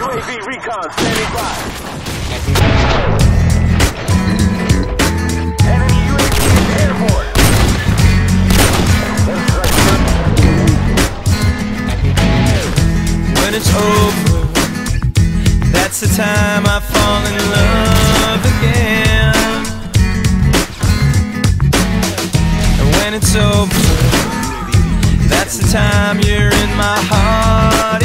UAV recon standing by. Enemy UAV is airborne. When it's over, that's the time I fall in love again. And when it's over, that's the time you're in my heart